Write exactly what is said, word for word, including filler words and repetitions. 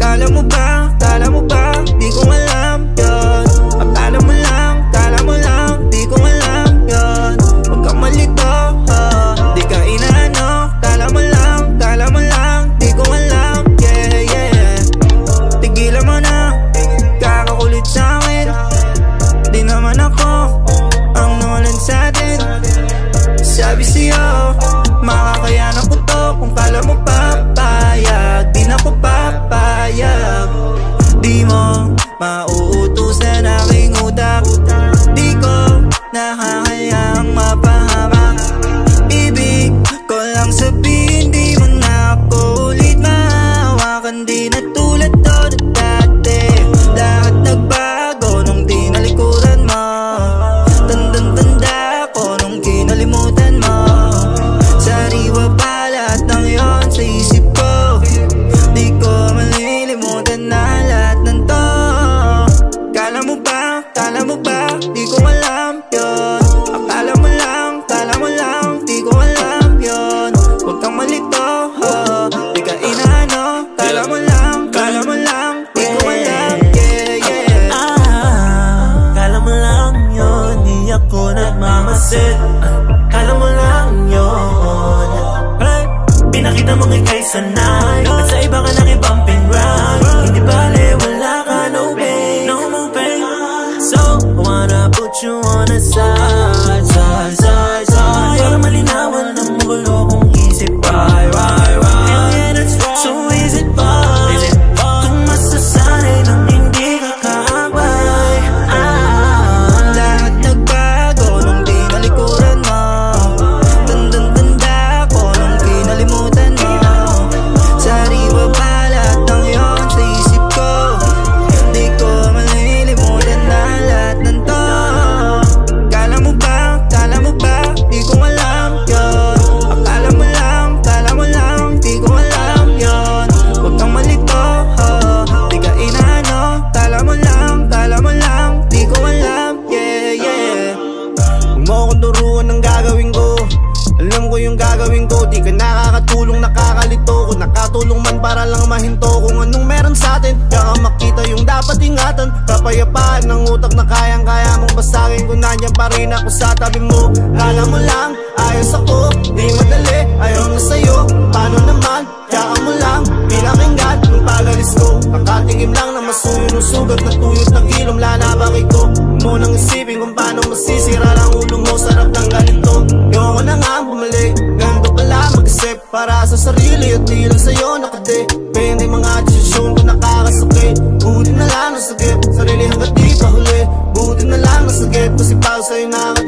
Akala mo ba, akala mo ba, di ko alam yun. Akala mo lang, akala mo lang, di ko alam yun. Huwag kang malito, oh. Di ka inaano, akala mo lang, akala mo lang, di ko alam, yeah, yeah. Tigilan mo na, kakakulit sa'kin. Di naman ako ang nawalan sa'tin. Sabi sa'yo, makakayanan ko to. Kung kala mo papayag, di na ko papayag. Di mo mauutusan aking utak. Di ko nakakayang mapahamak. Ibig ko lang sabihin, di mo na ako ulit mahawakan. Di na tulad to na dati. Lahat nagbago nung di nalikuran mo. Tandang-tanda ko nung kinalimutan mo. Sariwa pa lahat ng yon sa isip ko. Di ko malilimutan na lahat ng to. Kala mo ba, kala mo ba, di ko alam yon. Akala mo lang, kala mo lang, di ko alam yon. Huwag kang malito, oh. Di ka inaano, kala mo lang, kala mo lang, di ko alam, yeah, yeah. Ah, kala mo lang yun, di ako nagmamasid. Kala mo lang yun, hey. Pinakita mong ika'y sanay at sa iba ka nakibumping ride. Hindi bale, wala ka, no pain, no more pain. So, I wanna put you on the side, side, side, side. Para malinawan ng magulo kong isip. Why, why, why? Yeah, that's right. So is it fun? Is it fun? Kung masasanay nang hindi ka kaagway. Ah, lahat nagbago nung di nalikuran mo. Tandang-tanda ko nung kinalimutan mo. Sariwa pa lahat ng yon sa isip ko. Di ko malilimutan na lahat ng to. Kala mo ba, kala mo ba, di ko alam yon. Akala mo lang, kala mo lang, di ko alam yon. Huwag kang malito, oh. Di ka inaano, kala mo lang, kala mo lang, di ko alam, yeah, yeah. Huwag mo akong turuan ng gagawin ko. Alam ko yung gagawin ko. Di ka nakakatulong, nakakalito. Kung nakatulong man para lang mahinto kung anong meron sa'tin. Kaya makita yung dapat ingatan. Kapayapaan ng utak na kayang-kaya mong basagin. Kung nandiyan pa rin ako sa tabi mo. Kala mo lang, ayos ako. Di madali, ayaw na sa'yo. Paano naman, tsaka mo lang pinakinggan ng pagalis ko. Nakatingin lang na masuyo ng sugat na tuyot ng ilong lalabaki ko. Huwag mo nang isipin kung paano masisira lang ulo mo. Sarap ng ganito. Yung na nga bumalik, ganito pala mag-isip para sa sarili at di lang sa'yo nakadepende. Mga desisyon ko nakakasakit. Buti na lang nasagip, sarili hanggat di pa huli. Buti na lang nasagip, kasi para sa'yo nakakasakit.